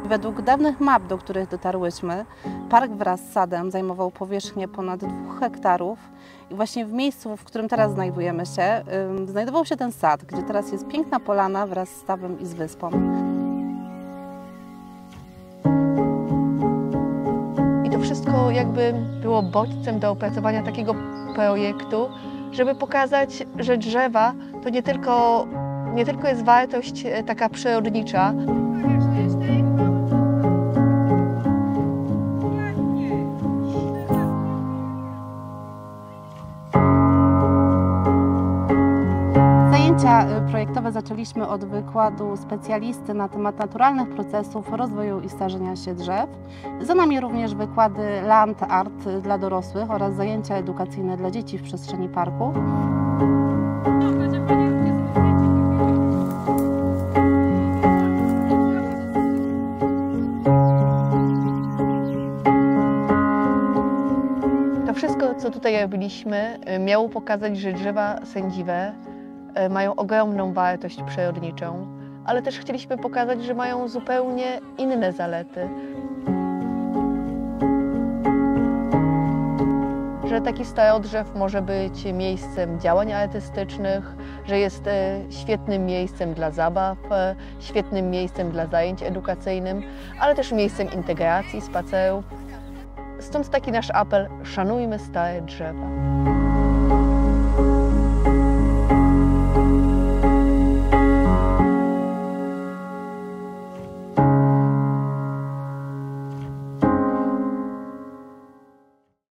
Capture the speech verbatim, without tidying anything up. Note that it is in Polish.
Według dawnych map, do których dotarłyśmy, park wraz z sadem zajmował powierzchnię ponad dwóch hektarów i właśnie w miejscu, w którym teraz znajdujemy się, yy, znajdował się ten sad, gdzie teraz jest piękna polana wraz z stawem i z wyspą. I to wszystko jakby było bodźcem do opracowania takiego projektu, żeby pokazać, że drzewa to nie tylko, nie tylko jest wartość taka przyrodnicza. Zajęcia projektowe zaczęliśmy od wykładu specjalisty na temat naturalnych procesów rozwoju i starzenia się drzew. Za nami również wykłady Land Art dla dorosłych oraz zajęcia edukacyjne dla dzieci w przestrzeni parku. To wszystko, co tutaj robiliśmy, miało pokazać, że drzewa sędziwe mają ogromną wartość przyrodniczą, ale też chcieliśmy pokazać, że mają zupełnie inne zalety. Że taki starodrzew może być miejscem działań artystycznych, że jest świetnym miejscem dla zabaw, świetnym miejscem dla zajęć edukacyjnych, ale też miejscem integracji, spacerów. Stąd taki nasz apel: szanujmy stare drzewa.